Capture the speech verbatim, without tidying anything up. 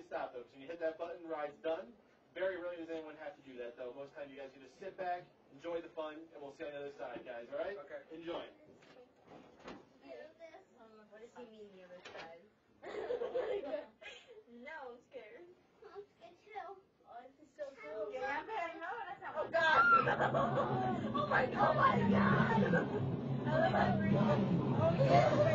stop, though. So when you hit that button, ride's done. Very rarely does anyone have to do that, though. Most of the time, you guys can just sit back, enjoy the fun, and we'll see you on the other side, guys, all right? Okay. Enjoy. Um, what does he mean the other side? No, I'm scared. I'm scared too. Oh, this is so cool. Yeah, I'm bad. No, that's not. Oh, God. Oh, my God. Oh, my God. I like that. Oh, yeah.